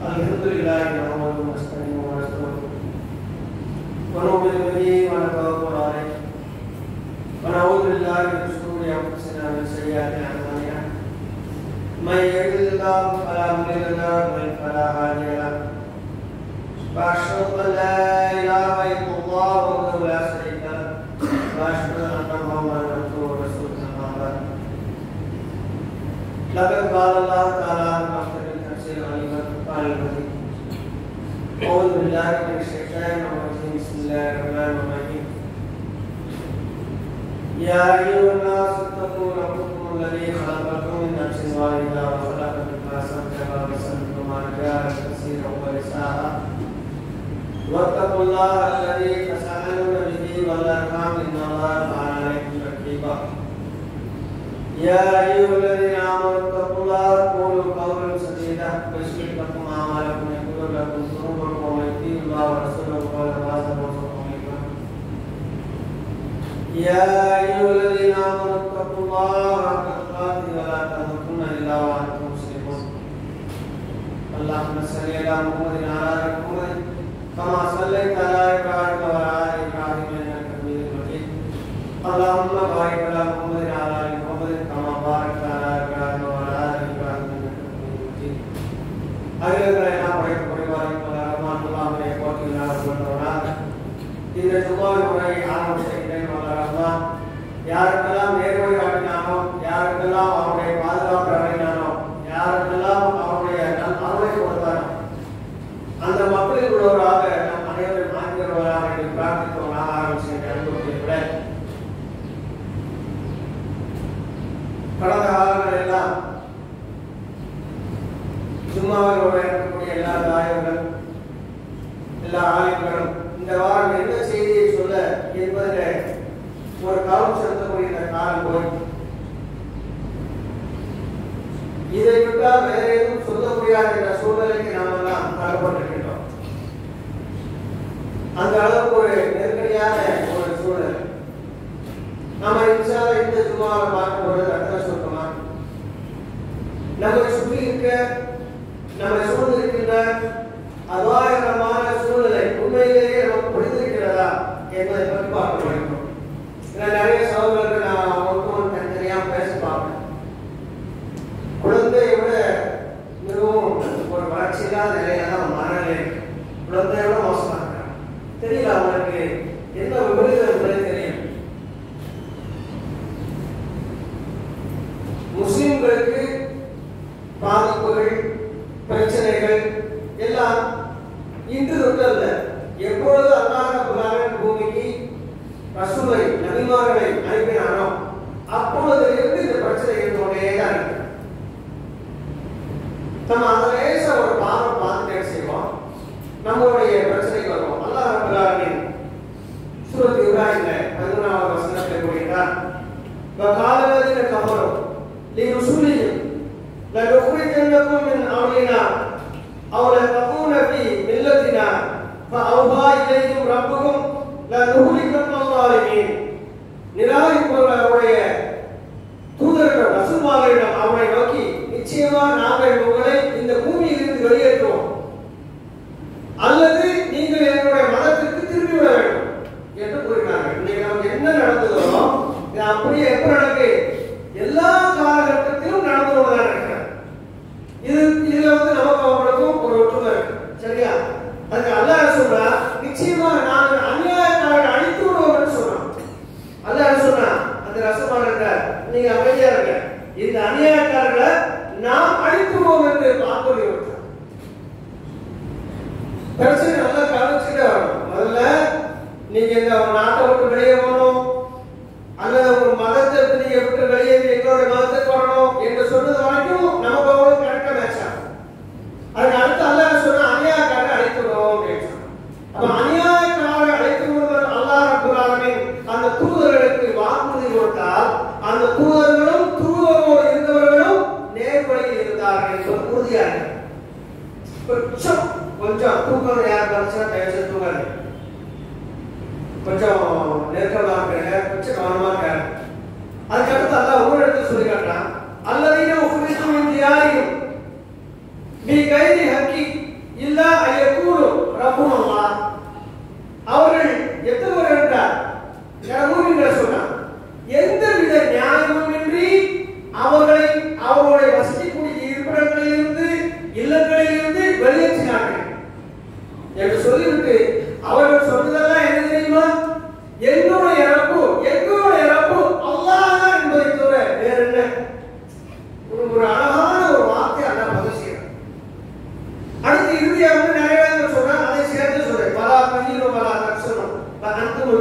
Alhamdulillah nahmaduhu wa nasta'inuhu wa nastaghfiruh wa nu'minu bihi wa natawakkalu alayhi wa na'udzu billahi min shururi anfusina wa min sayyiati a'malina may yahdihillahu fala mudilla lahu wa man yudlil fala hadiya lahu wa ashhadu an la ilaha illallah wahdahu la sharika lahu wa ashhadu anna muhammadan abduhu wa rasuluhu amma ba'd laqad qala Allah ta'ala أعوذ بالله من الشيطان الرجيم بسم الله الرحمن الرحيم يا أيها الناس اتقوا ربكم الذي خلقكم من نفس واحدة وخلق منها زوجها وبث منهما رجالا كثيرا ونساء واتقوا الله الذي تساءلون به والأرحام إن الله كان عليكم رقيبا يا أيها الذين آمنوا اتقوا الله وقولوا قولا سديدا يصلح لكم أعمالكم ويغفر لكم ذنوبكم ومن يطع الله ورسوله فقد فاز فوزا عظيما يا أيها الذين آمنوا اتقوا الله حق تقاته ولا تموتن إلا وأنتم مسلمون اللهم صل على محمد وعلى آل محمد كما صليت على إبراهيم وعلى آل إبراهيم إنك حميد مجيد اللهم بارك على محمد وعلى آل محمد كما باركت على إبراهيم وعلى آل إبراهيم إنك حميد مجيد أيها இந்த ஜும்மாவுடைய ஆரம்பத்தை வளரலாம் யாருக்கெல்லாம் நேர்வழி காட்டினானோ யாருக்கெல்லாம் அவருடைய பாதுகாப்பு அடையினானோ யாருக்கெல்லாம் அவருடைய அருளை கொடுத்தானோ அந்த மக்களில் உள்ளவராக நம் அனைவரும் மாற்றிவர்களாக என்று பிரார்த்தித்தவர்களாக ஆரம்பிச்சிருக்க கடந்த காலங்கள் எல்லாம் ஜும்மாவில் இருக்கக்கூடிய எல்லா தாயர்கள் எல்லா ஆலயங்களும் இந்த வாரம் என்ன செய்தியை சொல்ல என்பதில் ஒரு கவனம் செலுத்தக்கூடிய இந்த காலம் போய் இதை விட்டால் வேற எதுவும் சொல்ல முடியாது என்ற சூழ்நிலைக்கு நாம் எல்லாம் தள்ளப்பட்டிருக்கின்றோம். அந்த அளவுக்கு ஒரு நெருக்கடியான ஒரு சூழல். நம்ம இந்த ஜும்மாவை பார்க்கும்போது அர்த்தம் சொல்றோமா, நம்மை சுற்றி இருக்க நம்மை சூழ்ந்து இருக்கின்ற அபாயகரமான சூழ்நிலை உண்மையிலேயே நமக்கு புரிந்திருக்கிறதா என்பதை பற்றி பார்க்க வேண்டும். நிறைய சகோதரர்கள் நான் அவங்களுக்கும் தனித்தனியாக பேச பார்ப்பேன். குழந்தையை விட மிகவும் ஒரு வளர்ச்சி இல்லாத நிலையில தான் மனநிலை குழந்தைய விட மோசமாக இருக்கிறாங்க. தெரியல அவங்களுக்கு என்ன விபரீதம் என்பதை தெரியும். முஸ்லிம்களுக்கு பாதிப்புகள் பிரச்சனைகள் எல்லாம் இன்று தொட்டல்ல, எப்பொழுது அல்லாஹ் ரப்பல் ஆலமீன் பூமிக்கு ரசூலை நபிமார்களை அனுப்பினானோ அப்பொழுதிலிருந்து இந்த பிரச்சனை இருந்து கொண்டே தான் இருக்கு. நம்ம அந்த லேச ஒரு பாவம் பார்த்து என்ன செய்வோம், நம்மளுடைய பிரச்சனைக்கு வருவோம். அல்லாஹ் ரப்பல் ஆலமீன் சூரத் இப்ராஹிம்ல 11வது வசனத்தில் கூறுகிறார், வகாலல்லதீன கஃபரு லிருசுலிஹிம் லனுக்ரிஜன்னகும் மின் அர்லினா أو لتكون في ملتنا فأوحى إليهم ربهم لنهلكن الظالمين. நிராகரிப்பவர்களுடைய தூதர்கள் ரசூல்மார்களிடம் அவரை நோக்கி, நிச்சயமா நாங்கள் உங்களை இந்த பூமியிலிருந்து வெளியேற்றுவோம் அல்லது நீங்கள் எங்களுடைய மதத்திற்கு திரும்பிவிட வேண்டும் என்று கூறினார்கள். இன்னைக்கு நமக்கு என்ன நடந்ததோ இது அப்படியே எப்ப நடக்கு, எல்லா காலகட்டத்திலும் நடந்து கொண்டுதான் இருக்கிறது. இதுல நமக்கு அவங்களுக்கும் ஒரு ஒற்றுமை இருக்கு. சரியா? அதுக்கு அல்லாஹ் சொல்றா, நிச்சயமா நாங்கள் அநியாயக்காரர்களை அழித்து விடுவோம் என்று சொல்றோம். அல்லாஹ் சொல்றா அந்த ரசமானங்க நீங்க அமைதியா இருங்க, இந்த அநியாயக்காரர்களை நாம் அழித்து விடுவோம் என்று வாக்குறுதி விட்டார். பிரச்சனை நல்லா கவனிச்சுட்டே வரணும். முதல்ல நீங்க இந்த நாட்டை விட்டு வெளியே போகணும் அல்லது ஒரு மதத்தை நீங்க விட்டு வெளியே எங்களுடைய மதத்துக்கு வரணும் என்று சொன்னது வரைக்கும் நமக்கு அவ்வளவு கரெக்டா மேட்ச் ஆகும். அதுக்கு அடுத்து அல்லாஹ் சொன்ன அநியாயக்காரரை அழைத்துடுவோம் அப்படின்னு சொன்னான். அப்ப அநியாயக்காரரை அழைத்துடுவது அல்லாஹ் ரப்பல் ஆலமீன் அந்த தூதர்களுக்கு வாக்குறுதி கொடுத்தால் அந்த தூதர்களும் தூதரோடு இருந்தவர்களும் நேர்வழியில் இருந்தார்கள் என்பது உறுதியாக கொஞ்சம் தூக்கம் யார் கவனிச்சா தயவு தூங்காது, கொஞ்சம் நெருக்கமாக இருக்க, கொஞ்சம் கவனமாக இருக்க. அதுக்கடுத்து அல்லாஹ் ஒவ்வொரு இடத்துல சொல்லி காட்டுறான், அல்லதீன உஃப்ரிஜு மின் தியாரிஹிம் பி கைரி ஹக்கி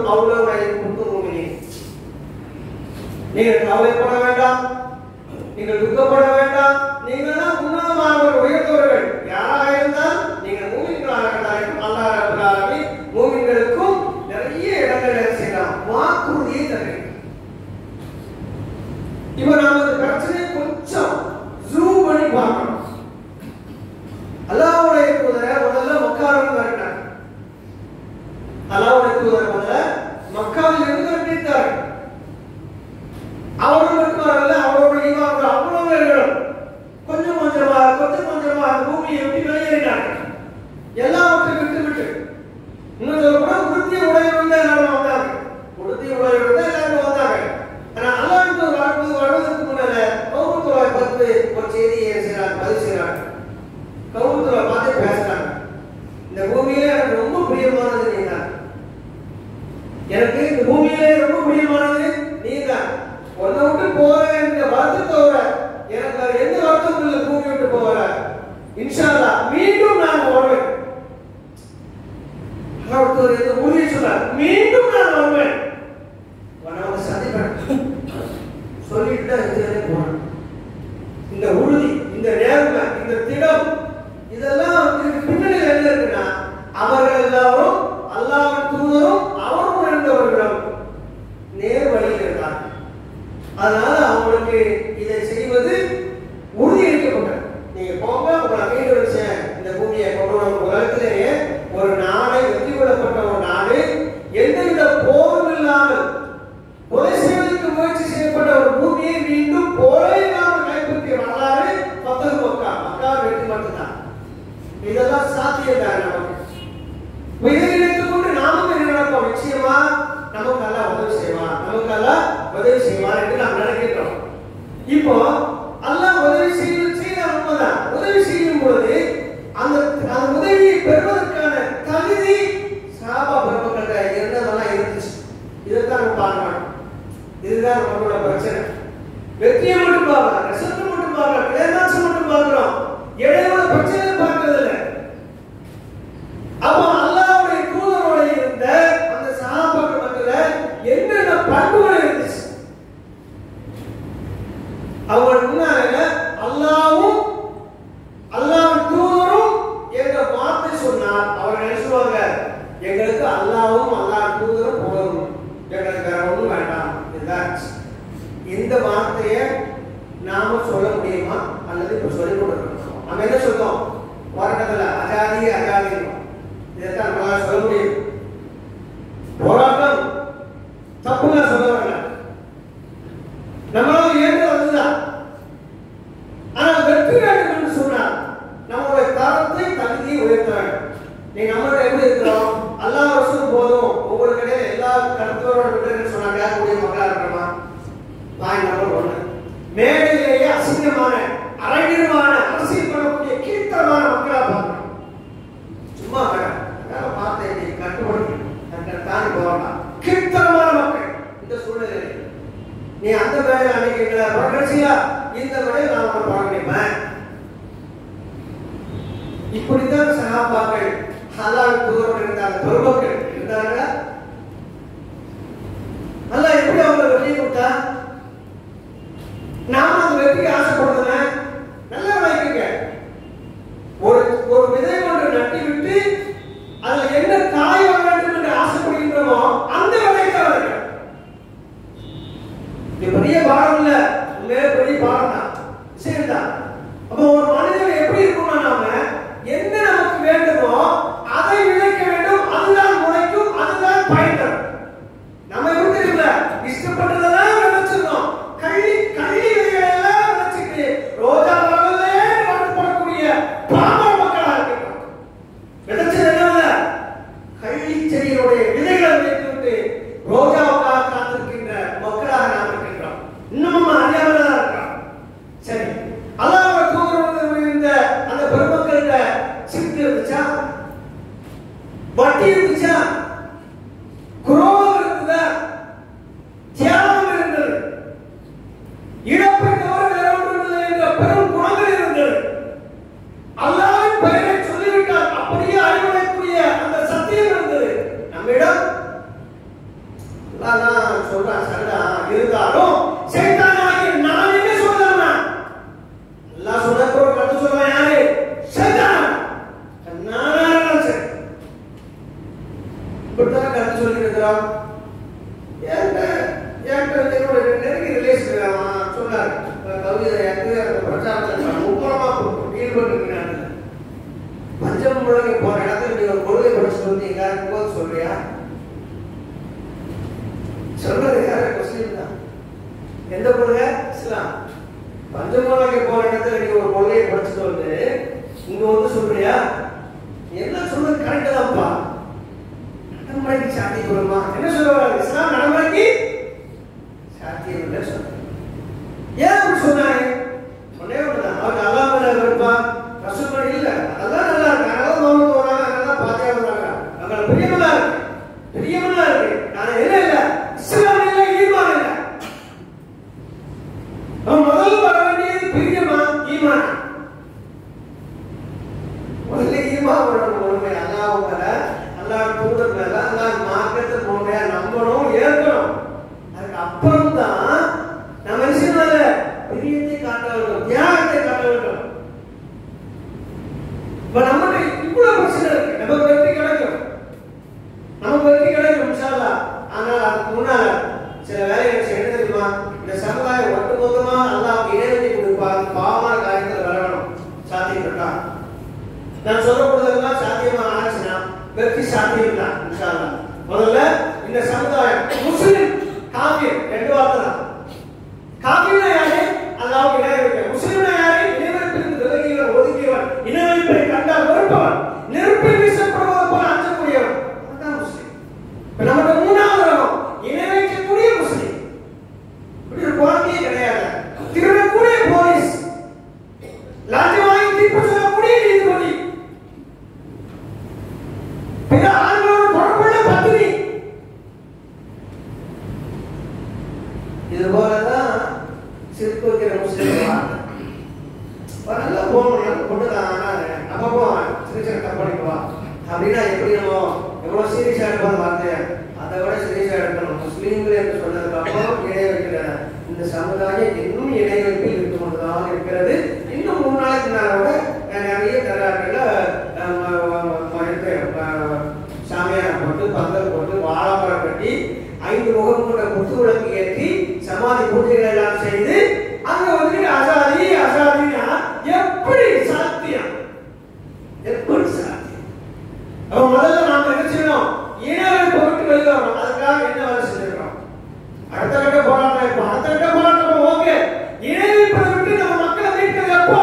கௌலவ யகுன்தும் முஃமினீன். நீங்கள் கவலைப்பட வேண்டாம், நீங்கள் துக்கப்பட வேண்டாம். நீங்கள் தான் உன்னதமானவர்கள், உயர்ந்தவர்கள். யாராக இருந்தால் நீங்கள் மூமின்களாக இருந்தாலும் அல்லாஹ் ரப்பல் ஆலமீன் மூமின்களுக்கும் நிறைய இடங்களில் செய்யலாம், வாக்குறுதியை தருகிறார். இப்ப நாம இந்த பிரச்சனையை கொஞ்சம் ஜூம் பண்ணி பார்க்கணும். அல்லாஹ்வுடைய தூதர் முதல்ல மக்காவிலிருந்து வரட்டாங்க. அல்லாஹ்வுடைய தூதர் முதல்ல மக்காவில் இருந்து வரட்டார். அவர்களுக்கு வரல, அவருடைய ஈமான்கள் அவ்வளவு பேர்களும் கொஞ்சம் கொஞ்சமா அந்த பூமியை விட்டு வெளியேறினாங்க. எல்லாவற்றையும் விட்டு இன்னும் சொல்ல உறுதிய உடையிலிருந்து எல்லாரும் வந்தாங்க. உறுதிய உடையிலிருந்து எல்லாரும் வந்தாங்க. ஆனா அல்லாஹ் வருவதற்கு முன்னால கௌமுத்துவா பார்த்து ஒரு செய்தியை பதிவு செய்யறாங்க. கௌமுத்துவா பார்த்து பேசுறாங்க. இந்த பூமியில எனக்கு ரொம்ப பிரியமானது நீதான், எனக்கு இந்த பூமியிலே ரொம்ப பிரியமானது நீதான். ஒன்னை விட்டு போற என்ற வருத்தத்தோட எனக்கு வேற எந்த வருத்தமும் இல்லை. பூமி விட்டு போற இன்ஷா அல்லாஹ் மீண்டும் நான் வருவேன். அவர் எந்த உறுதியை சொன்னார், மீண்டும் நான் வருவேன், உன்னை சந்திப்பேன் சொல்லிட்டு தான் போனேன். இந்த உறுதி, இந்த நேர்மை, இந்த திடம், இதெல்லாம் பின்னணியில் என்ன இருக்குன்னா அவர்கள் எல்லாரும் அல்லாஹ்வின் தூதரும் அவரும் இருந்தவர்களும் நேர் வழியில் இருந்தார்கள். அதனால அவங்களுக்கு இதை செய்வது உறுதியளிக்கப்பட்டது. நீங்க போங்க, உங்களை மீண்டு இந்த பூமியை கொண்டு வரும் உலகத்திலேயே ஒரு நாடை வெற்றி கொள்ளப்பட்ட ஒரு நாடு, எந்தவித போரும் இல்லாமல் கொலை செய்வதற்கு முயற்சி செய்யப்பட்ட ஒரு பூமியை மீண்டும் போரே இல்லாமல் கைப்பற்றிய வரலாறு பத்தல் மக்கா வெற்றி மட்டும்தான். இதெல்லாம் சாத்தியம் தான். நமக்கு இதை நினைத்துக் கொண்டு நாமும் என்ன நடப்போம், நிச்சயமா நமக்கு அல்ல உதவி செய்வான், நமக்கு அல்ல உதவி செய்வான் என்று நாம் நினைக்கின்றோம். இப்போ அல்லாஹ் உதவி செய்த உண்மைதான். உதவி செய்யும் பொழுது அந்த உதவியை பெறுவதற்கான தகுதி சஹாபா பெருமக்கள் இருந்ததெல்லாம் இருந்துச்சு. இதைத்தான் நம்ம பார்க்கணும். இதுதான் நம்மளோட பிரச்சனை. வெற்றியை மட்டும் பார்க்கலாம், ரிசல்ட் மட்டும் பார்க்கலாம், கிளைமாக்ஸ் மட்டும் பார்க்கிறோம், இடையோட பிரச்சனை பார்க்கறது இல்லை. அப்போ அல்லாஹ்வுடைய தூதரோட இருந்த அந்த சஹாபாக்கள் மத்தியில என்னென்ன பண்புகள் இருந்துச்சு? அவங்க முன்னால அல்லாஹ்வும் அல்லாஹ்வின் தூதரும் என்ற வார்த்தை சொன்னால் அவர்கள் நினைச்சுவாங்க, எங்களுக்கு அல்லாஹ்வும் அல்லாஹ்வின் தூதரும் போதும், எங்களுக்கு வேற ஒன்றும் வேண்டாம். இதுதான். இந்த வார்த்தையை நாம சொல்ல முடியுமா? அல்லது இப்ப சொல்லிக் கொடுக்கணும். நம்ம என்ன சொல்றோம்? போராட்டத்தில் அகாதி இதைத்தான் நம்மளால சொல்ல முடியும். போராட்டம் தப்புங்க சொல்ல வரல, நம்மளால ஏற்றது அதுதான். ஆனா வெற்றி வேண்டும் என்று சொன்னால் நம்மளுடைய தரத்தை தகுதியை உயர்த்த வேண்டும். நீ நம்மளோட எப்படி இருக்கிறோம், அல்லாஹ் ரசூல் போதும், உங்களுக்கு இடையில எல்லா கருத்தோட விட்டுன்னு சொன்னாங்க, கூடிய மக்களா இருக்கிறோமா? Point number 1. மேடையிலேயே அசிங்கமான அரங்கியமான அரசியல் பண்ணக்கூடிய கீழ்த்தரமான மக்களா பார்க்கணும். சும்மா வார்த்தை கட்டுப்படுத்தி தாண்டி போகலாம். கீழ்த்தரமான மக்கள் இந்த சூழ்நிலையில் நீ அந்த வேலையை அன்னைக்கு கடைசியா இந்த வேலையை நான் பார்க்க முடியுமா? இப்படித்தான் சஹாபாக்கள் அல்லாஹ்வின் தூதரோடு இருந்தாங்க, பெருமக்கள் இருந்தாங்க. அல்லாஹ் எப்படி அவங்க வெற்றி கொடுத்தா? நாம அந்த வெற்றிக்கு ஆசைப்படுறதுல நல்லா வைக்குங்க. ஒரு விதை ஒன்று நட்டி விட்டு அதுல என்ன காய் வர வேண்டும் என்று ஆசைப்படுகின்றோமோ அந்த விதைக்கு அவர்கள் பெரிய பாடம் இல்ல, உண்மையிலே பெரிய பாடம் தான், விஷயம் தான். அப்போ ஒரு மனிதன் எப்படி இருக்கணும், நாம என்ன நமக்கு வேண்டுமோ அதை விளைக்க வேண்டும், அதுதான் முளைக்கும், அதுதான் பயன் தரும். நம்ம எப்படி இல்ல இஷ்டப்பட்டதெல்லாம் விளைச்சிருந்தோம், கள்ளி விதைகளை எல்லாம் விளைச்சிட்டு ரோஜா மரங்களே வளர்க்கப்படக்கூடிய பாமர மக்களா இருக்கிறோம். விளைச்சல் என்ன? கள்ளி செடிகளுடைய விதைகளை விளைத்துவிட்டு ரோஜாவுக்காக காத்திருக்கின்ற மக்களாக நாம் இருக்கின்றோம். இன்னமும் அறியாமலா இருக்கிறோம். சரி, அல்லாஹ்வுடைய தூதரோடு இருந்த அந்த பெருமக்களோட சிந்தை இருந்துச்சா? வட்டி இருந்துச்சா? குரோதம் இருந்ததா? தியாகம் இருந்தது. இழப்பை தவிர வேற ஒன்றும் இல்லை என்ற பெரும் குணங்கள் இருந்தது. அல்லாஹ்வின் பெயரை சொல்லிவிட்டால் அப்படியே அழிவடையக்கூடிய அந்த சத்தியம் இருந்தது. நம்மிடம் இருக்கிறோம். என்னோட நெருங்கிய ரிலேஷன் சொன்னார், கவிதை பிரச்சாரத்தில் முக்கியமா ஈடுபட்டு பஞ்சம் முழங்கி போற இடத்துல நீ ஒரு கொள்கை படிச்சுட்டு வந்து எங்க போது சொல்றியா? சொல்றது யாரு? முஸ்லீம் தான். எந்த கொள்கை? இஸ்லாம். பஞ்சம் முழங்கி போற இடத்துல நீ ஒரு கொள்கையை படிச்சுட்டு வந்து இங்க வந்து சொல்றியா? என்ன சொல்றது கரெக்ட் தான்ப்பா. நடைமுறைக்கு சாத்தியம் வருமா? என்ன சொல்லுவாங்க? இஸ்லாம் நடைமுறைக்கு சாத்தியம் இல்லை சொல்ற. ஏன் அப்படி சொன்னாங்க? ஒன்னே ஒண்ணுதான், அவருக்கு அல்லாஹ் மேல இருப்பா, ரசூல் மேல இல்ல. அதெல்லாம் நல்லா இருக்கு. அதெல்லாம் மௌலூத் ஓதுறாங்க, அதெல்லாம் பாத்தியா ஓதுறாங்க, அவங்கள பிரியமனா இருக்கு, பிரியமனா இருக்கு. ஆனா என்ன இல்ல? இஸ்லாம் இல்ல, ஈமான் இல்ல. நம்ம முதல்ல வர வேண்டியது பிரியமா ஈமான். முதல்ல ஈமான் வரணும். முழுமை அல்லாஹ் மேல, அல்லாஹ் தூதர் மேல, அல்லாஹ் மார்க்கத்தை முழுமையா நம்பணும், ஏற்கணும். அதுக்கு அப்புறம் தான் நம்ம விஷயமால பிரியத்தை காட்ட வேண்டும், தியாகத்தை காட்ட வேண்டும். இப்ப நம்மகிட்ட இவ்வளவு பிரச்சனை இருக்கு. நமக்கு வெற்றி கிடைக்கும், நமக்கு வெற்றி கிடைக்கும் இன்ஷா அல்லாஹ். ஆனால் அதுக்கு முன்னால சில வேலைகளை செய்ய தெரியுமா? இந்த சமுதாயம் ஒட்டுமொத்தமா அல்லாஹ்வுக்கு இணைவதை கொடுப்பார். பாவமான காரியத்தில் வரணும் சாத்தியப்பட்டா. நான் சொல்லப்படுறதெல்லாம் சாத்தியமா ஆச்சுன்னா வெற்றி சாத்தியம் தான் இன்ஷா அல்லாஹ். முதல்ல இந்த சமுதாயம் முஸ்லிம் காஃபிர் ரெண்டு வார்த்தை தான். காஃபிர்னா யாரு? அல்லாஹ்வுக்கு இணை வைக்க. முஸ்லிம்னா யாரு? இணைவைப்பிலிருந்து விலகியவன், ஒதுங்கியவன், இணைவைப்பை கண்டால் வெறுப்பவன், நெருப்பில் வீசப்படுவது போல அஞ்சக்கூடியவன், அதுதான் முஸ்லிம். இப்ப நம்மகிட்ட மூணாவது ரகம் இணை வைக்கக்கூடிய முஸ்லிம். இப்படி ஒரு குவாலிட்டியே கிடையாது. திருடக்கூடிய போலீஸ், லஞ்சம் வாங்கி தீர்ப்பு சொல்லக்கூடிய நீதிபதி, பிற ஆண்களோடு தொடர்புள்ள பத்தினி, இது போலதான் சிரிப்பு வைக்கிற முஸ்லீம். நல்லா போகணும், கொண்டுதான் அப்பப்போ சின்ன சின்ன தப்பு பண்ணிக்குவான் அப்படின்னா எப்படி நம்ம எவ்வளவு சீரியஸா எடுப்பாங்க வார்த்தைய, அதை விட சீரியஸா எடுக்கணும். முஸ்லீம்கள் என்று சொன்னதுக்கு அப்புறம் இணை வைக்கிற இந்த சமுதாயம் இன்னும் இணை வைப்பில் இருந்து கொண்டுதான் இருக்கிறது. இன்னும் 3 நாளைக்கு நாளோட நிறைய தராக்கள்ல சாமியாரை போட்டு பந்தல் போட்டு வாழைமரம் கட்டி 5 முகம் கொண்ட குத்து விளக்கு ஏற்றி சமாதி பூஜைகள் எல்லாம் செய்து அங்க வந்துட்டு அசாதி அசாதினா எப்படி சாத்தியம்? எப்படி சாத்தியம்? அப்ப முதல்ல நாம என்ன செய்யணும்? இணையவை விட்டு வெளியே வரணும். அதுக்காக என்ன வேலை செஞ்சிருக்கோம்? அடுத்த கட்ட போராட்டம். இப்போ அடுத்த கட்ட போராட்டம் ஓகே. இணையவை விட்டு நம்ம மக்களை மீட்கிறது எப்போ?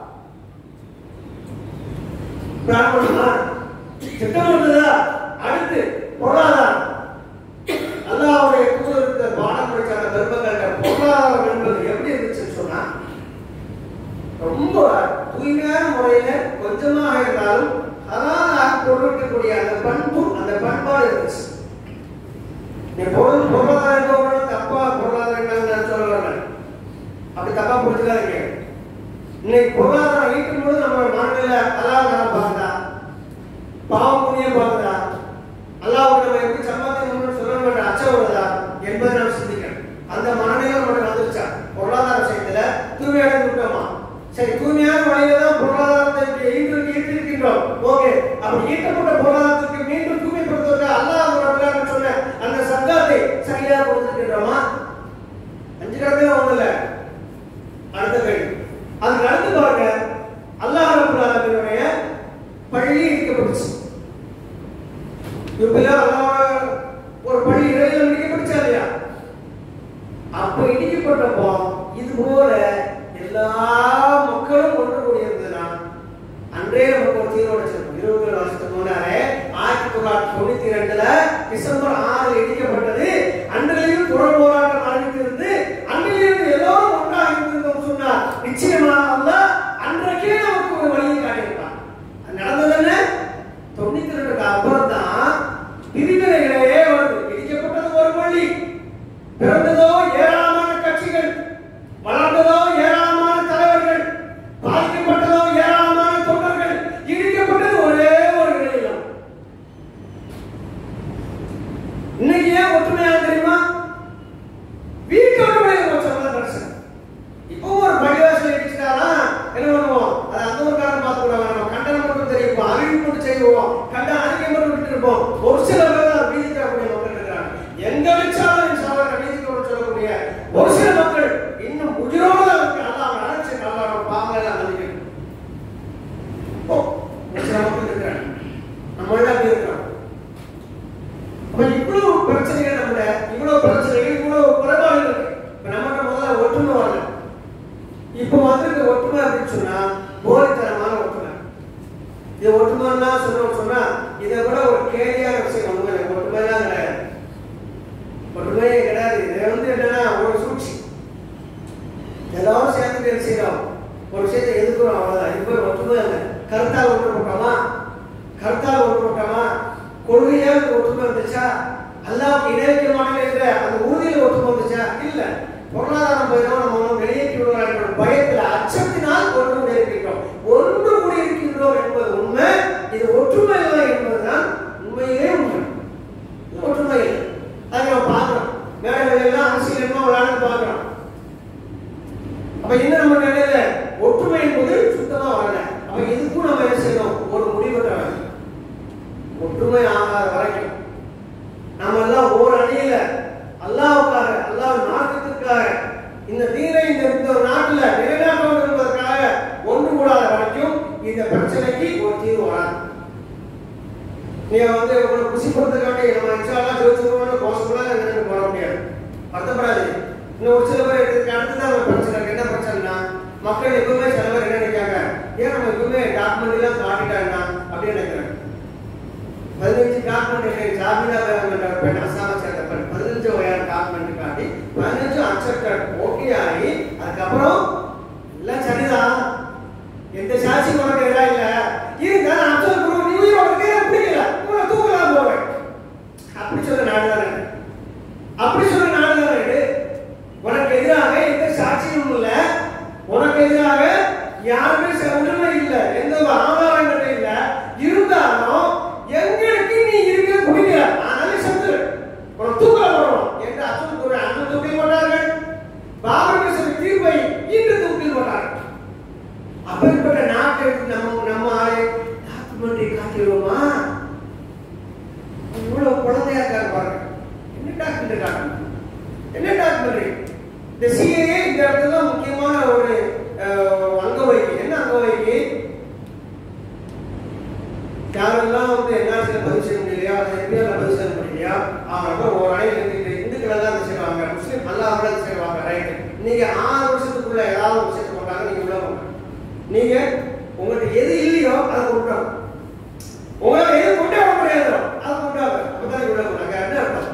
பிரார்த்தனா திட்டம் வந்ததா? அடுத்து பொருளாதாரம். அல்லாஹ்வுடைய தூதருக்கு பாடம் படிச்சாங்க தர்மங்கள்ட்ட. பொருளாதாரம் என்பது எப்படி இருந்துச்சுன்னு சொன்னா, ரொம்ப தூய்மையான முறையில கொஞ்சமாக இருந்தாலும் ஹலாலாக பொருட்கக்கூடிய அந்த பண்பு, அந்த பண்பாடு இருந்துச்சு. நீ பொருளாதாரம் தப்பா பொருளாதாரம் நான் சொல்றேன், அப்படி தப்பா புரிஞ்சுக்காதீங்க. இன்னைக்கு பொருளாதாரம் ஈட்டும் போது நம்ம மனநில ஹலால் பார்த்தா, பாவம் புண்ணியம் பார்த்தா, அல்லாஹ் நம்ம எப்படி சம்பாதிக்கணும்னு சொல்லணும் அச்சம் வருதா என்பதை நாம் சிந்திக்கணும். அந்த மனநிலை நமக்கு வந்துருச்சா? பொருளாதார விஷயத்துல தூய்மையாக விட்டோமா? சரி, தூய்மையான வழியில தான் பொருளாதாரத்தை ஈட்டிருக்கின்றோம். ஓகே, அப்படி ஈட்டப்பட்ட பொருளாதாரத்துக்கு மீண்டும் தூய்மைப்படுத்துவதற்கு அல்லாஹ் சொன்ன அந்த சங்கத்தை சரியா கொடுத்துருக்கின்றோமா? 5 கடமையும் ஒண்ணு இல்ல. அடுத்த கேள்வி, அதுக்கு அடுத்து பாருங்க, அல்லாஹ் ரப்பல் ஆலமீனுடைய பள்ளி இடிக்கப்பட்டுச்சு. ஒரு பள்ளி இறையில இடிக்கப்பட்டுச்சா இல்லையா? அப்ப இடிக்கப்பட்டப்போ இது போல எல்லா மக்களும் ஒன்று கூடியிருந்ததுன்னா அன்றே நமக்கு ஒரு தீர்வு அடைச்சிருக்கும். 20 வருஷத்துக்கு முன்னாலே 1992 டிசம்பர் 6 இடிக்கப்பட்டது. அன்றிலிருந்து தொடர் போராட்டம் ஆரம்பித்திருந்து அன்றிலிருந்து எல்லோரும் ஒன்றாக இருந்திருந்தோம் சொன்னார். நிச்சயமாக அல்லாஹ் அன்றைக்கே நமக்கு ஒரு வழியை காட்டியிருப்பார். நடந்தது என்ன? 92 அப்புறம் தான் பிரிவினைகளே வருது. இடிக்கப்பட்டது ஒரு பள்ளி, பிறந்ததோ ஏராளமான கட்சிகள், வளர்ந்ததோ ஏராளமான தலைவர்கள், பாதிக்கப்பட்டதோ ஏராளமான தொண்டர்கள், இடிக்கப்பட்டது ஒரே ஒரு நிலையிலும். இன்னைக்கு ஏன் ஒற்றுமையாக தெரியுமா? வீட்டோட பிரச்சனை. இப்போ ஒரு பள்ளிவாசல் இடிச்சுட்டாரா என்ன பண்ணுவோம்? அது அந்த ஒரு காரணம் பார்த்து கூட நம்ம கண்டனம் மட்டும் தெரியும், அறிவிப்பு மட்டும் செய்வோம், அறிக்கை மட்டும் விட்டு இருப்போம். ஒரு சில பேர் தான் வீதிக்கு மக்கள் இது ஒற்றுமைன்னா சொன்னா இதை விட ஒரு கேலியான விஷயம் ஒண்ணுமே இல்லை. ஒற்றுமைலாம் கிடையாது, ஒற்றுமையே கிடையாது. இது என்னன்னா ஒரு சூழ்ச்சி. எல்லாரும் சேர்ந்து என்ன செய்யறோம், ஒரு விஷயத்தை எதிர்க்கிறோம், அவ்வளவுதான். இப்ப ஒற்றுமை இல்லை. கருத்தால் ஒன்றுபட்டோமா, கருத்தால் ஒன்றுபட்டோமா, கொள்கையால் ஒற்றுமை இருந்துச்சா, அல்லாஹ்வுக்கு இணை வைக்க மாட்டேன் என்ற அந்த உறுதியில் ஒற்றுமை இருந்துச்சா? இல்ல. பொருளாதாரம் போயிடும், நம்ம வெளியேற்றி விடுவார்கள் பயத்தில் அச்சத்தினால் ஒன்று இருக்கின்றோம். ஒன்று கூடி இருக்கின்றோம் என்பது உண்மை. இது ஒற்றுமை இல்லை என்பதுதான் உண்மையிலே உண்மை. ஒற்றுமை இல்லை. அதை நம்ம பார்க்கிறோம். மேடைகள் எல்லாம் அரசியல் விளையாண்டு பார்க்கிறோம். அப்ப இன்னும் நம்ம நிலையில ஒற்றுமை என்பது சுத்தமா வரல. அப்ப இதுக்கும் நம்ம என்ன செய்யணும், ஒரு முடிவு தர வேண்டும். ஒற்றுமை ஆகாத வரைக்கும் நம்ம எல்லாம் ஒரு அணியில அல்லாஹ்வுக்காக, அல்லாஹ் நாட்டுக்காக, இந்த தீனை இந்த நாட்டில் நிலைநாட்ட வேண்டும் என்பதற்காக ஒன்று கூடாத வரைக்கும் இந்த பிரச்சனைக்கு ஒரு தீர்வு வராது. நீங்க உங்களை குசிப்படுறதுக்காண்டி நம்ம இன்ஷால்லாம் ஜோதிச்சுக்கணும்னு கோஷமெல்லாம் எனக்கு போட முடியாது, வருத்தப்படாது. இன்னும் ஒரு சில பேர் இதுக்கு அடுத்துதான் ஒரு பிரச்சனை. என்ன பிரச்சனைனா, மக்கள் எப்பவுமே சில பேர் என்ன நினைக்காங்க, ஏன் நம்ம எப்பவுமே டாக்குமெண்ட் எல்லாம் காட்டிட்டாங்கன்னா அப்படின்னு நினைக்கிறாங்க. 15 டாக்குமெண்ட் ஜாமீனா பெண் அசாம சேர்ந்த பெண் 15 வயது டாக்குமெண்ட் காட்டி 15 அக்செப்டட் ஓகே ஆகி அதுக்கப்புறம் எல்லாம் சரிதான், எந்த சாட்சி உனக்கு எதிராக இல்ல, இருந்தா அப்சல் குரு நீ உனக்கு பிடிக்கல, உங்களை தூக்கலாம் போவேன் அப்படி சொல்ல நாடு தானே, அப்படி சொல்ல நாடு தானே இது. உனக்கு எதிராக எந்த சாட்சியும் இல்ல, உனக்கு எதிராக யாருமே உண்மை இல்லை, எந்த ஆதாரங்களும் இல்ல, இருந்தாலும் எங்களுக்கு நீ இருக்க முடியல, அதனால செத்து உனக்கு தூக்கல போறோம் என்று அப்சல் குரு அன்று தூக்கில் போட்டார்கள். பாபர் மசூதி தீர்ப்பை இன்று தூக்கில் போட்டார்கள். அப்படிப்பட்ட நாட்டை நம்ம ஆளே டாக்குமெண்ட்ரி காட்டிடுவோமா? இவ்வளவு குழந்தையா இருக்காரு பாருங்க. என்ன டாக்குமெண்ட்ரி காட்டணும், என்ன டாக்குமெண்ட்ரி? இந்த சிஏஏ இந்த இடத்துல முக்கியமான ஒரு அங்க வைக்கி. என்ன அங்க வைக்கி? யாரெல்லாம் என்ஆர்சியில் பதிவு செய்ய முடியலையா, எம்பிஆர்ல பதிவு செய்ய முடியலையா, அவங்க ஒரு அணையில் இருந்துட்டு இந்துக்களை தான் செய்வாங்க, முஸ்லீம் அல்லாஹ் செய்வாங்க. ரைட், நீங்க 6 வருஷத்துக்குள்ள ஏதாவது ஒரு விஷயத்தை போட்டாங்க, நீங்க உள்ள போங்க. நீங்க உங்களுக்கு எது இல்லையோ அதை கொண்டாங்க, உங்களுக்கு எது கொண்டாட முடியாதோ அதை கொண்டாங்க. அப்பதான் உள்ள போனாங்க. என்ன அர்த்தம்?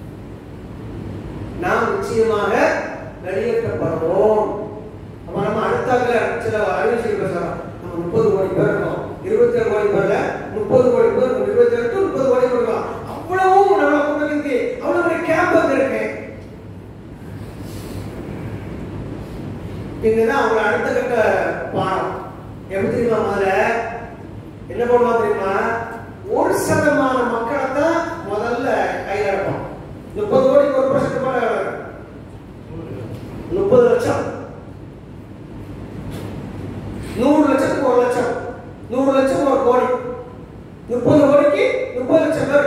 நாம் நிச்சயமாக வெளியேற்றப்படுவோம். அப்ப நம்ம அடுத்தாக்குல சில அறிவிச்சு பேசுறோம். நம்ம 30 கோடி பேர் இருக்கோம், 27 கோடி பேர்ல 30 கோடி பேர், 28 to 30 கோடி பேர் இருக்கோம். அவ்வளவும் நம்ம கூட்டத்துக்கு அவ்வளவு ஒரு கேம்ப் இருக்கு. இங்கதான் அவங்க அடுத்த கட்ட பாடம் எப்படி தெரியுமா? முதல்ல என்ன பண்ணுவா தெரியுமா? 1% மக்களை தான் முதல்ல கையில் எடுப்போம். 30 கோடிக்கு 1% போல 30 லட்சம், 100 லட்சத்துக்கு 1 லட்சம், 100 லட்சம் 1 கோடி, 30 கோடிக்கு 30 லட்சம் பேர்.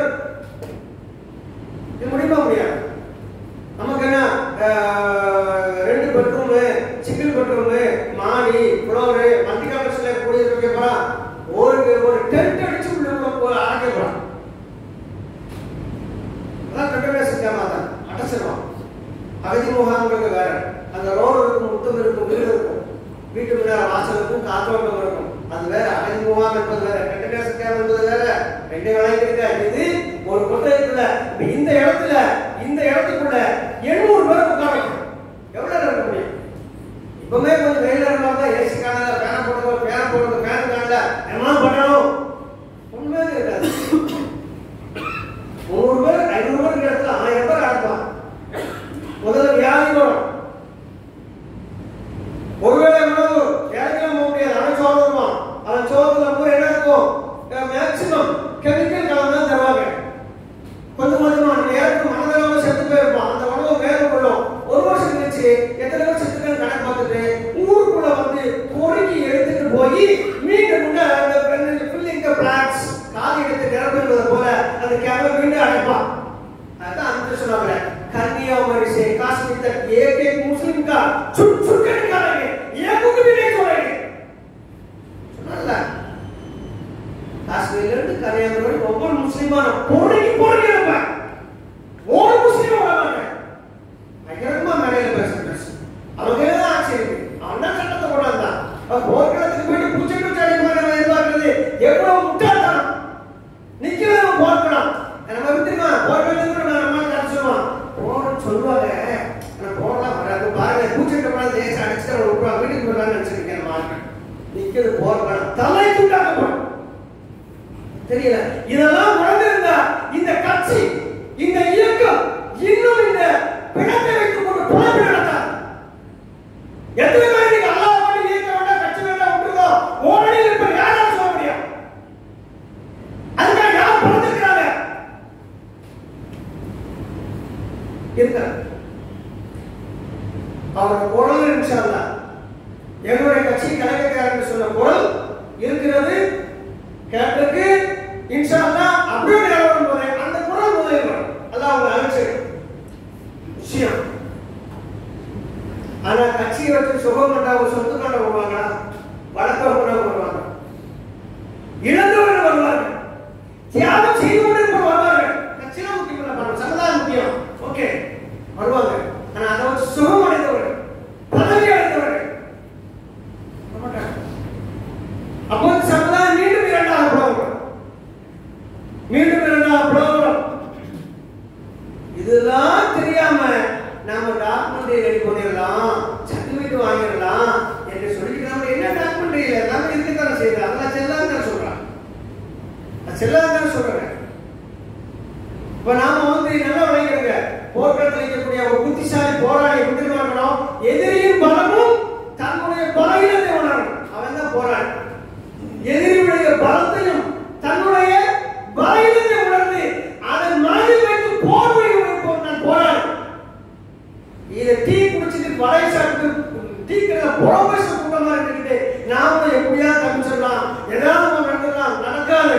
இது முடியுமா? முடியாது. நமக்கு என்ன 2 பெட்ரூமு, சிங்கிள் பெட்ரூமு, மாடி, ஃப்ளோரு, மல்டி காம்ப்ளெக்ஸ்ல குடியிருக்க போறோம். ஒரு டென்ட் அடிச்சு உள்ள அடைக்க போறோம். அதான் கட்டணம் செஞ்சாமா தான் அடைச்சிடும். அகதி முகாம்களுக்கு வேற அந்த ரோடு இருக்கும், முத்தம் இருக்கும், வீடு இருக்கும், வீட்டு முன்னாடி வாசல் இருக்கும், காத்தோட்டம் இருக்கும். அது வேற. அகதி முகாம் என்பது வேற, கட்டணம் செஞ்சாம என்பது வேற. ரெண்டு விளையாட்டு. இது ஒரு கொட்டைக்குள்ள இந்த இடத்துக்குள்ள 800 பேர் உட்காரணும். எவ்வளவு இருக்க முடியும்? இப்பவுமே கொஞ்சம் வெயில இருந்தா ஏசி காணல, ஃபேன் போடுறது ஃபேன் காணல, எல்லாம் பண்ணணும். ஒண்ணுமே இருக்காது. 100 பேர் 500 பேர் இடத்துல 1000 பேர் அடக்கலாம். முதல்ல வியாதி வரும். ஒருவேளை உணவு வேலைக்கெல்லாம் போக முடியாது, அவன் சோறு வருவான். அவன் சோறுல பூரா என்ன இருக்கும்? மேக்சிமம் கெமிக்கல் கலந்து தருவாங்க. கொஞ்சம் கொஞ்சமா நேரத்துக்கு மனதளவு செத்து போயிருப்பான். அந்த உணவு வேறு கொள்ளும். 1 வருஷம் கழிச்சு எத்தனை பேர் செத்துக்கள் கணக்கு பார்த்துட்டு ஊருக்குள்ள பொறுக்கி எடுத்துட்டு போய் மீண்டும் அந்த ஃபில்லிங் தி பிளான்ஸ் காலி எடுத்து நிரப்புவது போல அந்த கேமரா மீண்டும் அடைப்பான். அதான் அந்த சொன்னாங்க, कन्याकुमारी से काश्मीर तक एक मुस्लिम का छुट छुट कर निकालेंगे, एक को भी नहीं छोड़ेंगे. सुना काश्मीर से कन्याकुमारी ओवर मुस्लिमान पोड़े की रखा और मुस्लिम हो रहा है. अगर मैं मेरे लिए पैसे अब क्या ना आचरण अन्ना चट्टा तो पड़ा था. अब और क्या तो कोई पूछे तो चले मारे मैं बात कर दे ये தெரியல. இதெல்லாம் உணர்ந்திருந்தா இந்த கட்சி, இந்த இயக்கம் இன்னும் இந்த பிணத்தை வைத்துக் கொண்டு புலம்பி நடத்தார். எத்தனை பேர் இன்னைக்கு அல்லாஹ் மட்டும் இயக்க வேண்டாம், கட்சி வேண்டாம் விட்டுருதோ ஓரணியில் இருப்ப யாரால சொல்ல முடியும்? அதுக்காக யார் பிறந்திருக்கிறாங்க? இருக்காங்க. அவரோட குரல் இன்ஷா அல்லாஹ் எங்களுடைய கட்சி கலைஞர் சொன்ன குரல் இருக்கிறது. கேட்டிருக்கு இன்ஷா அல்லாஹ் அப்படியே நிலவரம் போது அந்த குரல் முதலில் வரும். அல்லாஹ் அவங்க அழைச்சிரு விஷயம். ஆனா கட்சியை வச்சு சுகம் கண்டாவும் சொத்து கண்ட வருவாங்களா? வழக்கம் கூட வருவாங்க, இழந்தவர்கள் வருவார்கள், தியாகம் செய்து கொண்டிருப்பவர் வருவார்கள். கட்சியில முக்கியம் இல்லை, சமுதாயம் முக்கியம். ஓகே வருவாங்க. ஆனா அதை வச்சு சுகம் அடைந்தவர்கள், பதவி அடைந்தவர்கள் அப்போ சமுதாயம் மீண்டும் இரண்டாக புலவரும், மீண்டும் இரண்டாக புலவரும். இதெல்லாம் தெரியாம நாம டாக்குமெண்ட் ரெடி பண்ணிடலாம், சர்டிபிகேட் வாங்கிடலாம் என்று சொல்லிட்டு நம்ம என்ன டாக்குமெண்ட் இல்லை எல்லாமே இருக்கத்தானே செய்யலாம். அதெல்லாம் செல்லாதான் சொல்றான், செல்லாதான் சொல்றேன். இப்ப நாம நல்லா விளையாடுங்க. போர்க்களத்தில் இருக்கக்கூடிய ஒரு புத்திசாலி போராளி எப்படி இருக்கணும்? எதிரியின் பலமும் தன்னுடைய பலவீனத்தை உணரணும். அவன் தான் போராளி. எதிரியுடைய பலத்தையும் தன்னுடைய பலவீனத்தை உணர்ந்து அதன் மனதில் வைத்து போர் புரியும் நான் போராளி. இதை டீ குடிச்சிட்டு வலை சாப்பிட்டு டீ கடை புறம்பேச கூட்டமா இருந்துட்டு நாம எப்படியா தப்பிச்சிடலாம், ஏதாவது நடந்துடலாம், நடக்காது.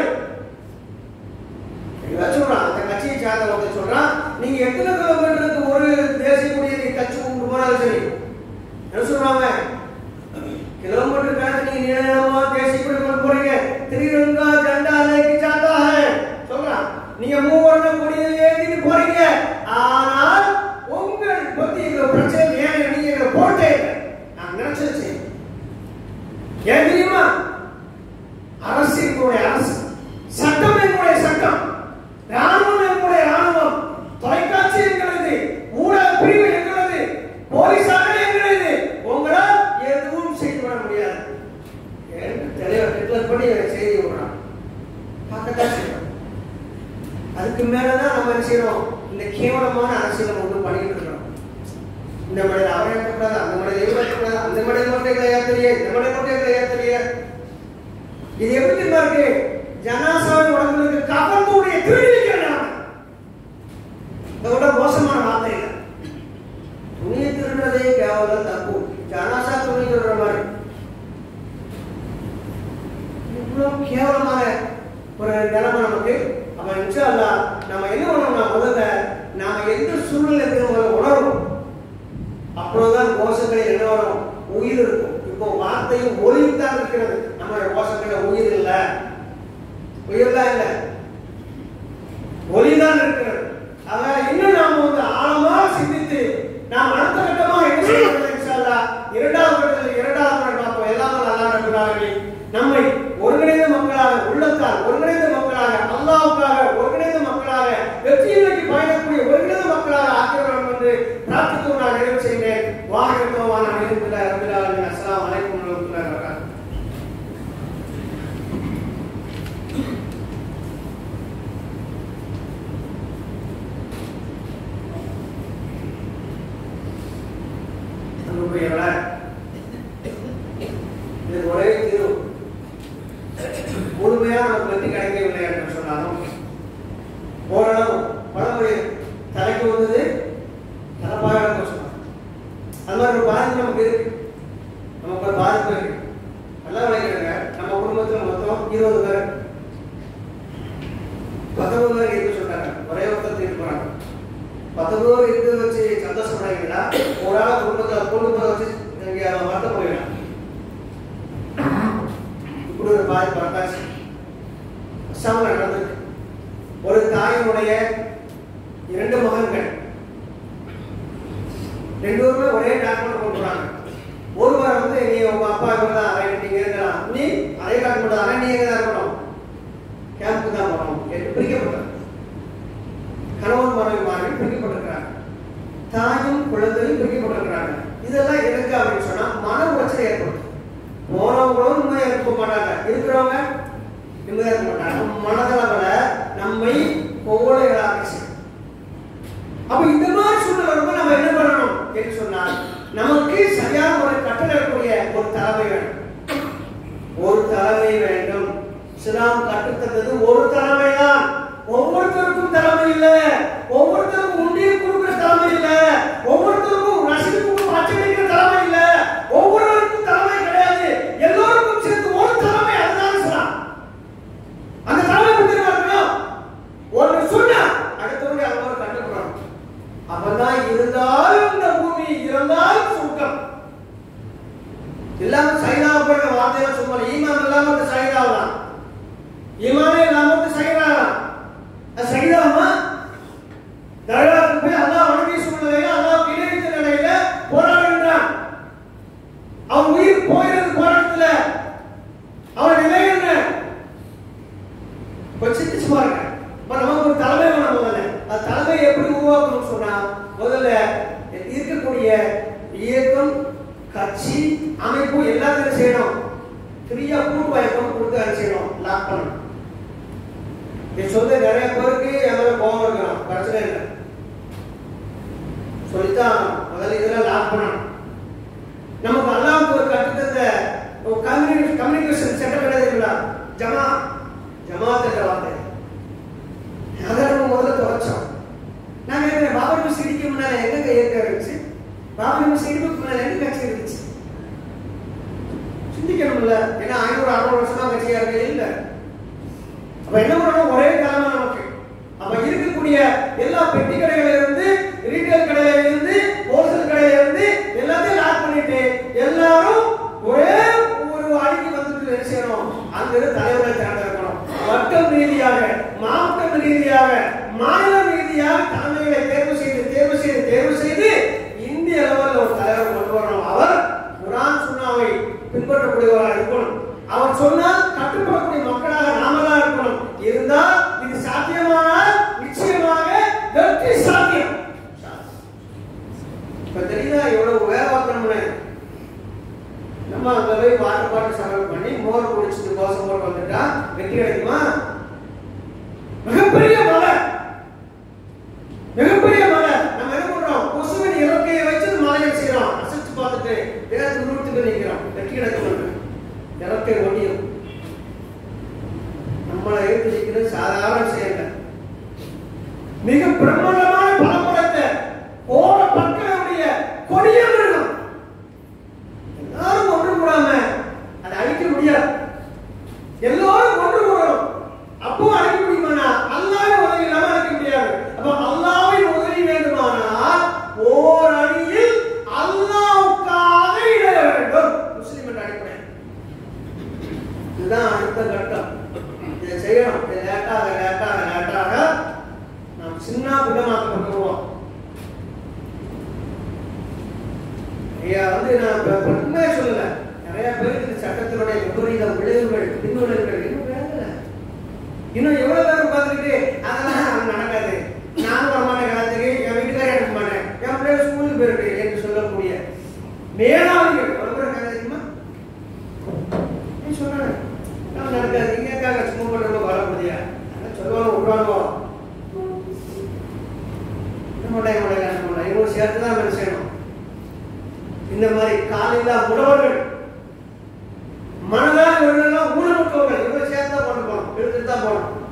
சொல்றான் அந்த கட்சியை சார்ந்த ஒருத்தர் சொல்றான், நீங்க எத்தனை கிலோமீட்டருக்கு ஒரு தேசிய கொடியை கட்சி கொண்டு போனாலும் சரி என்ன சொல்றாங்க, கிலோமீட்டர் கணக்கு நீங்க நீளமா தேசிய கொடி கொண்டு போறீங்க, திரிரங்கா ஜெண்டா லேக்கி ஜாதா ஹை சொல்றான். நீங்க மூவர்ண கொடியை ஏத்திட்டு போறீங்க, ஆனால் உங்கள் பத்தி இந்த பிரச்சனை ஏன் நீங்க போட்டே நான் நினைச்சது ஏன் தெரியுமா? அரசு எங்களுடைய அரசு, சட்டம் எங்களுடைய சட்டம், ராணுவம் எங்களுடைய ராணுவம், தொலைக்காட்சி எங்களது, ஊடக பிரிவு எங்களது, போலீசாக எங்களது. உங்களால் எதுவும் செய்து விட முடியாது என்று தலைவர் டிக்ளேர் பண்ணி செய்தி விடுறான். பார்க்கத்தான் செய்யணும். அதுக்கு மேலதான் நம்ம என்ன செய்யறோம்? இந்த கேவலமான அரசியல் ஒன்று பண்ணிட்டு இருக்கிறோம். இந்த மடையில் அவரை ஏற்றக்கூடாது, அந்த மடையில் இவரை ஏற்றக்கூடாது, அந்த மடையில் மட்டும் ஏற்றலையே, இந்த மடையில் மட்டும் ஏற்றலையே. இது எப்படி தெரியுமா இருக்கு? ஜனாசாவின் உடம்புக்கு கபந்தூடைய திருடி வைக்கிறாங்க. இதோட மோசமான வார்த்தை இல்லை. துணியை திருடுறதே கேவலம் தப்பு. ஜனாசா துணி திருடுற மாதிரி இவ்வளவு கேவலமான ஒரு நிலைமை நமக்கு. அவன் இன்ஷா அல்லாஹ் நம்ம என்ன பண்ணணும்னா முதல்ல நாம எந்த சூழ்நிலை இருக்கிற உணர்வோம். அப்போதான் கோஷங்களில் என்ன வரும்? உயிர் இருக்கும். இப்போ வார்த்தையும் ஒளித்தான் இருக்கிறது. நம்மளுடைய கோஷங்கள உயிர் இல்லை, உயிர்தான் இல்லை, ஒளிதான் இருக்கிறது. அதனால இன்னும் நாம ஆழமா சிந்தித்து நாம் அடுத்த கட்டமா என்ன செய்யணும்? இன்ஷா அல்லாஹ் இரண்டாவது கட்டத்தில் பார்ப்போம். எல்லாம் அல்லாஹ் ரப்பல் ஆலமீன் நம்மை ஒருங்கிணைந்த மக்களாக, உள்ளத்தால் ஒருங்கிணைந்த மக்களாக, அல்லாஹ்வுக்காக ஒருங்கிணைந்த மக்களாக, வெற்றியை நோக்கி பயணக்கூடிய ஒருங்கிணைந்த மக்களாக ஆக்க வேண்டும் என்று பிரார்த்தித்து நான் நிறைவு செய்கிறேன். வாஹிதவான அல்ஹம்துலில்லாஹி ரப்பில் ஆலமீன். அஸ்ஸலாமு அலைக்கும் வரஹ்மத்துல்லாஹி வபரகாத்துஹு. இது ஒரே தீர்வு. முழுமையா நமக்கு வெற்றி கிடைக்கவில்லை என்று சொன்னாலும் ஓரளவு பழமொழி தலைக்கு வந்தது தலைப்பாக சொன்னாங்க. அது மாதிரி ஒரு பாதிப்பு நமக்கு இருக்கு. நமக்கு ஒரு பாதிப்பு இருக்கு. நல்லா விளையாடுங்க. நம்ம குடும்பத்தில் மொத்தம் 20 பேர், 19 பேர் இருக்க சொல்றாங்க. ஒரே ஒருத்தர் தீர்ப்பு போறாங்க. 19 பேர் இருக்கிறத வச்சு சந்தோஷப்படுறீங்களா? ஒரு ஆள் குடும்பத்தில் கொண்டு போய் வச்சு வருத்த போயிடலாம். இப்படி ஒரு பாதிப்பு வரட்டாச்சு நடந்தது. ஒரு தாயினுடைய 2 மகன்கள், 2 பேருமே ஒரே டாக்குமெண்ட் கொண்டுறாங்க. ஒருவர் நீ உங்க அப்பா தான் நீங்க இருக்கலாம், நீ அதே டாக்குமெண்ட் தானே, நீ எங்க தான் இருக்கணும், கேம்புக்கு தான் போகணும் என்று பிரிக்கப்பட்டார். கணவன் மனைவி பிரிக்கப்பட்டிருக்கிறாங்க. தாயும் குழந்தையும் பிரிக்கப்பட்டிருக்கிறாங்க. இதெல்லாம் எதுக்கு அப்படின்னு சொன்னா மன உளைச்சல் ஏற்படுத்தும். போனவங்களும் நிம்மதியா இருக்க மாட்டாங்க, இருக்கிறவங்க நிம்மதியா இருக்க மாட்டாங்க. இஸ்லாம் கற்றுத்தந்தது ஒரு தலைமை தான். ஒவ்வொருத்தருக்கும் தலைமை இல்ல, ஒவ்வொருத்தருக்கும் உண்டியல் கொடுக்கிற தலைமை இல்ல, ஒவ்வொருத்தருக்கும் ரசீதுக்கும் அச்சடிக்கிற தலைமை இல்ல, ஒவ்வொருவருக்கும் தலைமை கிடையாது. எல்லோருக்கும் சேர்த்து ஒரு தலைமை, அதுதான் இஸ்லாம். அந்த தலைமை புரிஞ்சுக்கணும். ஒன்று சொன்னா அடுத்தவங்க அவங்க கண்டுக்கணும். அப்பதான் இருந்தாலும் இந்த பூமி, இருந்தாலும் சுருக்கம். எல்லாமே சைனாவை போய் வார்த்தையில சொல்லுவாங்க. ஈமான் இல்லாம அந்த சைனாவதான், ஈமானே இல்லாம அந்த சைனாவதான். அது சைனாவா? தர்காவுக்கு போய் அல்லாஹ் வணங்கி சூழ்நிலையில, அல்லாஹ் இணைத்த நிலையில போராடுகின்றான். அவன் உயிர் போயிறது போராட்டத்துல, அவன் நிலை என்ன? கொஞ்சம் சிந்திச்சு பாருங்க. நமக்கு ஒரு தலைமை வேணும். முதல்ல அந்த தலைமையை எப்படி உருவாக்கணும்னு சொன்னா, முதல்ல இருக்கக்கூடிய இயக்கம், கட்சி, அமைப்பு எல்லாத்தையும் செய்யணும். ஃப்ரீயா கூட்டு வாய்ப்பு கொடுத்து அதை செய்யணும், லாக் பண்ணணும். இது சொல்ல நிறைய பேருக்கு எங்களை கோபம் இருக்கலாம், பிரச்சனை இல்லை, சொல்லித்தான் முதல்ல இதெல்லாம் லாக் பண்ணணும். நமக்கு அல்லாஹ் ஒரு கட்டுத்தந்த கம்யூனிகேஷன் செட்டப் கிடையாதுங்களா? ஜமாத் என்ற வார்த்தை அதை நம்ம முதல்ல துவச்சோம். நாங்க பாபர் மசீதிக்கு முன்னால எங்க இயக்கம் இருந்துச்சு? பாபர் மசீதிக்கு முன்னால எங்க கட்சி இருந்துச்சு? சிந்திக்கணும்ல. ஏன்னா 500-600 வருஷமா கட்சியா இருக்கு இல்ல. அப்ப என்ன பண்ணணும்? ஒரே தலைமை நமக்கு. அப்ப இருக்கக்கூடிய எல்லா பெட்டி கடையில இருந்து, ரீட்டைல் கடையில இருந்து, ஹோல்சேல் கடையில இருந்து எல்லாத்தையும் லாக் பண்ணிட்டு எல்லாரும் ஒரே ஒரு அடிக்கு வந்துட்டு என்ன செய்யணும்? அங்கிருந்து தலைவரை தேர்ந்தெடுக்கணும். வட்டம் ரீதியாக, மாவட்டம் ரீதியாக, மாநில ரீதியாக தலைமைகளை தேர்வு செய்து இந்திய அளவில் ஒரு தலைவர் கொண்டு வரணும். அவர் குர்ஆன் சுன்னாவை பின்பற்றக்கூடியவராக இருக்கணும். அவர் சொன்னால் கட்டுப்படக்கூடிய மக்களாக நாம தான் இருக்கணும். இருந்தால் இது சாத்தியமானால் நிச்சயமாக வெற்றி சாத்தியம். இப்ப தெரியுதா எவ்வளவு வேலை பார்க்கணும்னு? நம்ம அங்க போய் பாட்டு செலவு பண்ணி மோர் குடிச்சிட்டு கோசம் போட்டு வந்துட்டா வெற்றி கிடைக்குமா? மிகப்பெரிய மலை, மிகப்பெரிய மலை. நம்ம என்ன பண்றோம்? கொசுவின் இறக்கையை வச்சு மலையை செய்யறோம். அசைச்சு பார்த்துட்டு வேகத்துக்கு நூற்றுக்கு நிற்கிறோம். வெற்றி கிடைக்கும். இறக்கை ஒடியும். நம்மளை எடுத்து நிற்கிறது சாதாரண விஷயம். மிக பிரம்மாண்டமான பலப்படத்தை ஓர பக்களுடைய கொடிய மிருகம். எல்லாரும் ஒன்று கூடாம அதை அழிக்க முடியாது. எல்லாரும் ஒன்று கூடணும். அப்போ அழிக்க முடியுமானா? அல்லாஹ்வின் உதவி இல்லாம அழிக்க முடியாது. அப்ப அல்லாஹ்வின் உதவி வேண்டுமானால் ஓர் அடியில் அல்லாஹ்வுக்காக இட வேண்டும். முஸ்லிம் என்ற அடிப்படை இதுதான் அடுத்த கட்டம். இதை செய்யணும். இதை லேட்டாக நாம் சின்ன பின்னமாக்கப்பட்டுருவோம். நான் உண்மையை சொல்லல. நிறைய பேருக்கு இந்த சட்டத்தினுடைய விபரீத விளைவுகள், பின்விளைவுகள் இன்னும் வேலை. இன்னும் எவ்வளவு பேர் உட்கார்ந்துட்டு அதெல்லாம் நடக்காது, நானும் வரமாட்டேன் காலத்துக்கு, என் வீட்டுக்காரே அனுப்ப மாட்டேன், என் பிள்ளைங்க ஸ்கூலுக்கு போயிருக்கு என்று சொல்லக்கூடிய மேலாளர்கள் எவ்வளவு பேர் இருக்காங்க தெரியுமா? சொல்றாங்க நடக்காது. நீங்க சும்மா பண்ற வரப்படியா சொல்லுவாங்க, விடுவாங்க. இவங்க சேர்த்துதான் வேலை செய்யணும். இந்த மாதிரி காலையில உழவர்கள், மனதால் ஊனமுற்றவர்கள் இவங்க சேர்த்து தான் கொண்டு போகணும், எடுத்துட்டு தான் போகணும்.